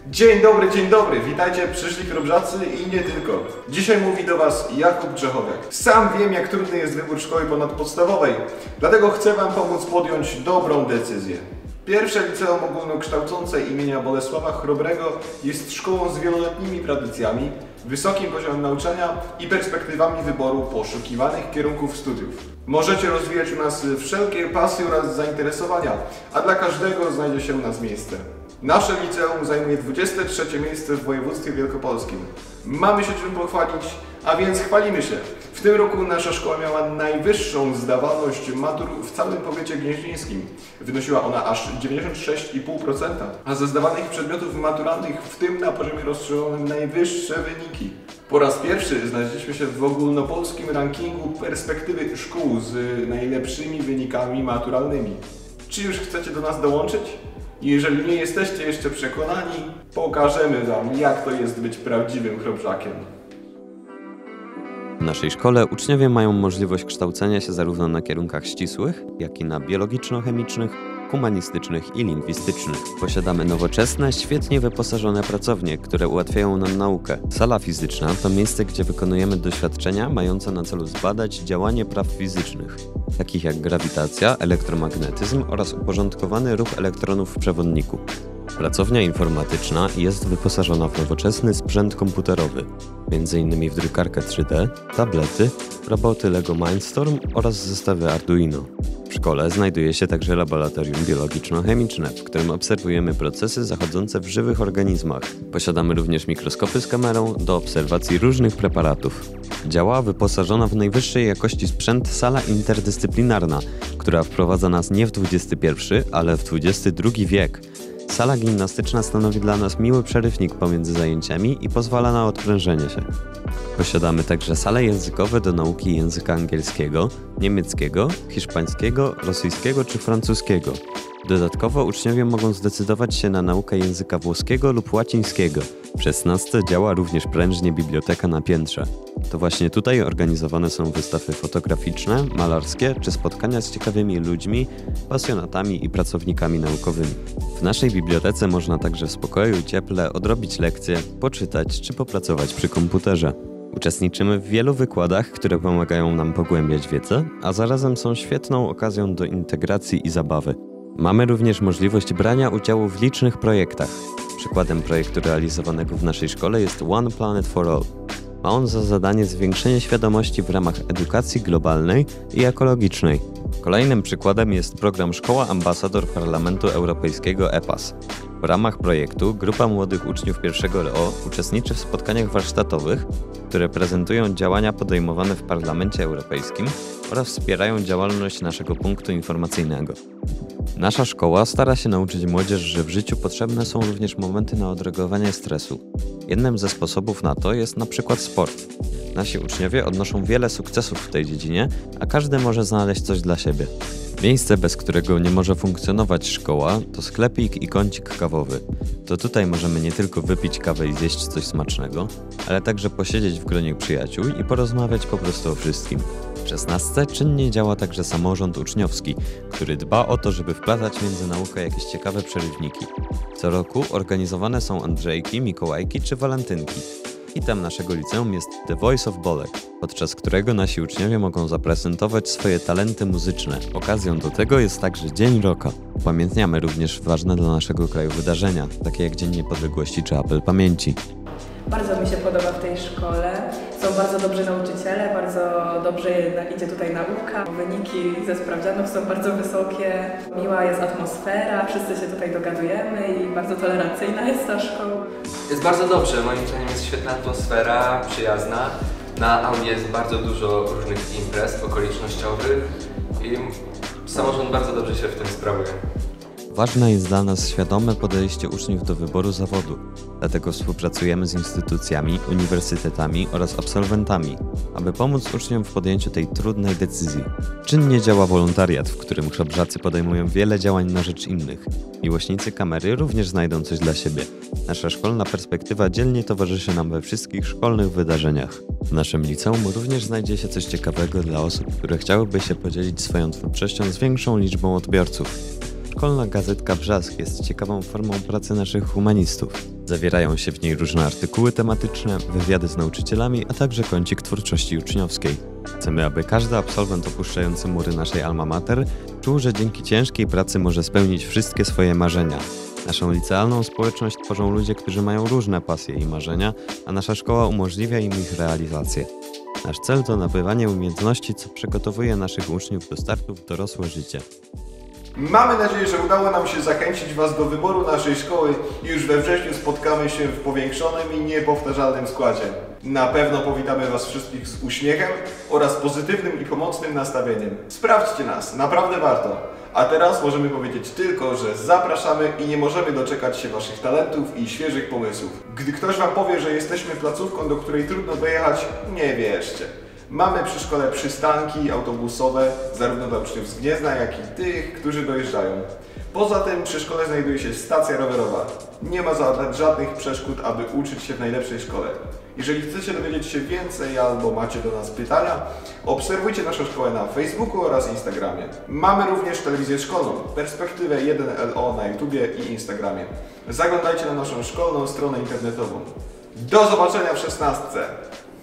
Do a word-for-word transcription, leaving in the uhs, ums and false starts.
Dzień dobry, dzień dobry, witajcie przyszli chrobrzacy i nie tylko. Dzisiaj mówi do Was Jakub Grzechowiak. Sam wiem, jak trudny jest wybór szkoły ponadpodstawowej, dlatego chcę Wam pomóc podjąć dobrą decyzję. Pierwsze liceum ogólnokształcące imienia Bolesława Chrobrego jest szkołą z wieloletnimi tradycjami, wysokim poziomem nauczania i perspektywami wyboru poszukiwanych kierunków studiów. Możecie rozwijać u nas wszelkie pasje oraz zainteresowania, a dla każdego znajdzie się u nas miejsce. Nasze liceum zajmuje dwudzieste trzecie miejsce w województwie wielkopolskim. Mamy się czym pochwalić, a więc chwalimy się. W tym roku nasza szkoła miała najwyższą zdawalność matur w całym powiecie gnieźnieńskim. Wynosiła ona aż dziewięćdziesiąt sześć i pół procent, a ze zdawanych przedmiotów maturalnych, w tym na poziomie rozszerzonym, najwyższe wyniki. Po raz pierwszy znaleźliśmy się w ogólnopolskim rankingu perspektywy szkół z najlepszymi wynikami maturalnymi. Czy już chcecie do nas dołączyć? Jeżeli nie jesteście jeszcze przekonani, pokażemy Wam, jak to jest być prawdziwym chrobrzakiem. W naszej szkole uczniowie mają możliwość kształcenia się zarówno na kierunkach ścisłych, jak i na biologiczno-chemicznych, humanistycznych i lingwistycznych. Posiadamy nowoczesne, świetnie wyposażone pracownie, które ułatwiają nam naukę. Sala fizyczna to miejsce, gdzie wykonujemy doświadczenia mające na celu zbadać działanie praw fizycznych, takich jak grawitacja, elektromagnetyzm oraz uporządkowany ruch elektronów w przewodniku. Pracownia informatyczna jest wyposażona w nowoczesny sprzęt komputerowy, między innymi w drukarkę trzy D, tablety, roboty Lego Mindstorm oraz zestawy Arduino. W szkole znajduje się także laboratorium biologiczno-chemiczne, w którym obserwujemy procesy zachodzące w żywych organizmach. Posiadamy również mikroskopy z kamerą do obserwacji różnych preparatów. Działa wyposażona w najwyższej jakości sprzęt sala interdyscyplinarna, która wprowadza nas nie w dwudziesty pierwszy, ale w dwudziesty drugi wiek. Sala gimnastyczna stanowi dla nas miły przerywnik pomiędzy zajęciami i pozwala na odprężenie się. Posiadamy także sale językowe do nauki języka angielskiego, niemieckiego, hiszpańskiego, rosyjskiego czy francuskiego. Dodatkowo uczniowie mogą zdecydować się na naukę języka włoskiego lub łacińskiego. W szesnastce działa również prężnie biblioteka na piętrze. To właśnie tutaj organizowane są wystawy fotograficzne, malarskie czy spotkania z ciekawymi ludźmi, pasjonatami i pracownikami naukowymi. W naszej bibliotece można także w spokoju i cieple odrobić lekcje, poczytać czy popracować przy komputerze. Uczestniczymy w wielu wykładach, które pomagają nam pogłębiać wiedzę, a zarazem są świetną okazją do integracji i zabawy. Mamy również możliwość brania udziału w licznych projektach. Przykładem projektu realizowanego w naszej szkole jest One Planet for All. Ma on za zadanie zwiększenie świadomości w ramach edukacji globalnej i ekologicznej. Kolejnym przykładem jest program Szkoła Ambasador Parlamentu Europejskiego E P A S. W ramach projektu grupa młodych uczniów pierwszego R O uczestniczy w spotkaniach warsztatowych, które prezentują działania podejmowane w Parlamencie Europejskim oraz wspierają działalność naszego punktu informacyjnego. Nasza szkoła stara się nauczyć młodzież, że w życiu potrzebne są również momenty na odreagowanie stresu. Jednym ze sposobów na to jest na przykład sport. Nasi uczniowie odnoszą wiele sukcesów w tej dziedzinie, a każdy może znaleźć coś dla siebie. Miejsce, bez którego nie może funkcjonować szkoła, to sklepik i kącik kawowy. To tutaj możemy nie tylko wypić kawę i zjeść coś smacznego, ale także posiedzieć w gronie przyjaciół i porozmawiać po prostu o wszystkim. W szesnastce czynnie działa także samorząd uczniowski, który dba o to, żeby wplatać między naukę jakieś ciekawe przerywniki. Co roku organizowane są Andrzejki, Mikołajki czy Walentynki. Hitem naszego liceum jest The Voice of Bolek, podczas którego nasi uczniowie mogą zaprezentować swoje talenty muzyczne. Okazją do tego jest także Dzień Rocka. Upamiętniamy również ważne dla naszego kraju wydarzenia, takie jak Dzień Niepodległości czy Apel Pamięci. Bardzo mi się podoba w tej szkole. Są bardzo dobrzy nauczyciele, bardzo dobrze idzie tutaj nauka. Wyniki ze sprawdzianów są bardzo wysokie. Miła jest atmosfera, wszyscy się tutaj dogadujemy i bardzo tolerancyjna jest ta szkoła. Jest bardzo dobrze, moim zdaniem jest świetna atmosfera, przyjazna. Na auli jest bardzo dużo różnych imprez okolicznościowych i samorząd bardzo dobrze się w tym sprawuje. Ważne jest dla nas świadome podejście uczniów do wyboru zawodu, dlatego współpracujemy z instytucjami, uniwersytetami oraz absolwentami, aby pomóc uczniom w podjęciu tej trudnej decyzji. Czynnie działa wolontariat, w którym chrobrzacy podejmują wiele działań na rzecz innych. Miłośnicy kamery również znajdą coś dla siebie. Nasza szkolna perspektywa dzielnie towarzyszy nam we wszystkich szkolnych wydarzeniach. W naszym liceum również znajdzie się coś ciekawego dla osób, które chciałyby się podzielić swoją twórczością z większą liczbą odbiorców. Szkolna gazetka Brzask jest ciekawą formą pracy naszych humanistów. Zawierają się w niej różne artykuły tematyczne, wywiady z nauczycielami, a także kącik twórczości uczniowskiej. Chcemy, aby każdy absolwent opuszczający mury naszej alma mater czuł, że dzięki ciężkiej pracy może spełnić wszystkie swoje marzenia. Naszą licealną społeczność tworzą ludzie, którzy mają różne pasje i marzenia, a nasza szkoła umożliwia im ich realizację. Nasz cel to nabywanie umiejętności, co przygotowuje naszych uczniów do startu w dorosłe życie. Mamy nadzieję, że udało nam się zachęcić Was do wyboru naszej szkoły i już we wrześniu spotkamy się w powiększonym i niepowtarzalnym składzie. Na pewno powitamy Was wszystkich z uśmiechem oraz pozytywnym i pomocnym nastawieniem. Sprawdźcie nas, naprawdę warto. A teraz możemy powiedzieć tylko, że zapraszamy i nie możemy doczekać się Waszych talentów i świeżych pomysłów. Gdy ktoś Wam powie, że jesteśmy placówką, do której trudno dojechać, nie wierzcie. Mamy przy szkole przystanki autobusowe, zarówno dla uczniów z Gniezna, jak i tych, którzy dojeżdżają. Poza tym przy szkole znajduje się stacja rowerowa. Nie ma zatem żadnych przeszkód, aby uczyć się w najlepszej szkole. Jeżeli chcecie dowiedzieć się więcej albo macie do nas pytania, obserwujcie naszą szkołę na Facebooku oraz Instagramie. Mamy również telewizję szkolną, Perspektywę jeden L O na YouTubie i Instagramie. Zaglądajcie na naszą szkolną stronę internetową. Do zobaczenia w szesnastce!